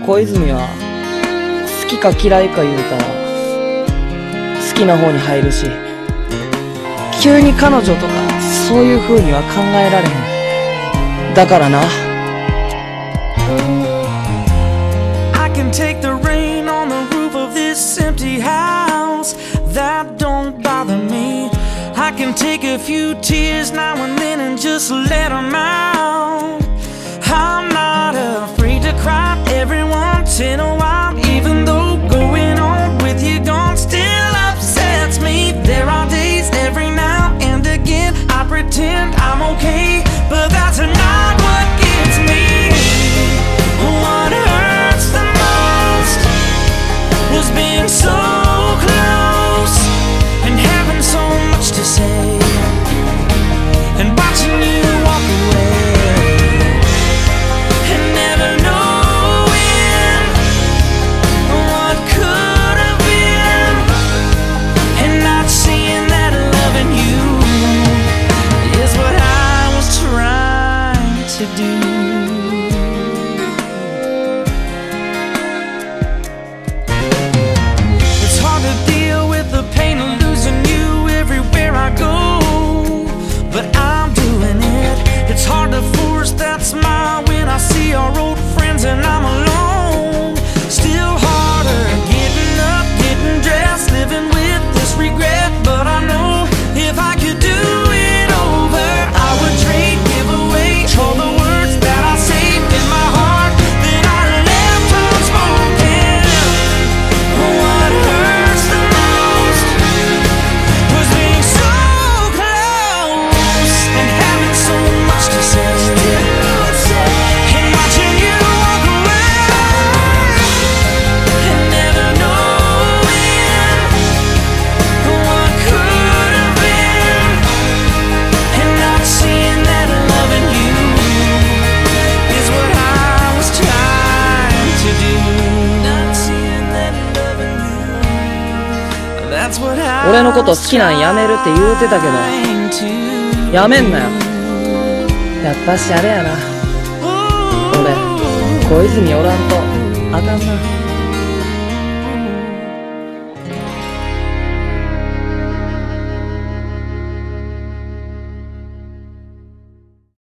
小泉は好きか嫌いか言うたら好きな方に入るし、急に彼女とかそういう風には考えられへん。だからな。 I can take the rain on the roof of this empty house. That don't bother me. I can take a few tears now and then and just let them out. I'm not afraid to cry every once in a while, even though going on with you gone still upsets me. There are days every now and again I pretend I'm okay, but that's not what gets me. What hurts the most was being so close and having so much to say and watching you walk away and never knowing what could have been and not seeing that loving you is what I was trying to do. It's hard to deal with the pain of losing you everywhere I go, but I'm doing it. It's hard to force that smile when I see our old friends and I'm alone. Still harder getting up, getting dressed, living with this regret. But I know if I could do it over, I would trade, give away all the words that I saved in my heart that I left unspoken. What hurts the most was being so close and having so much to say and watching you walk away and never knowing what could have been and not seeing that loving you is what I was trying to do. Not seeing that loving you, that's what I 俺のこと好きなんやめるって言うてたけど、 was trying to やめんなよ。やっぱしあれやな。俺、小泉おらんとあかんな。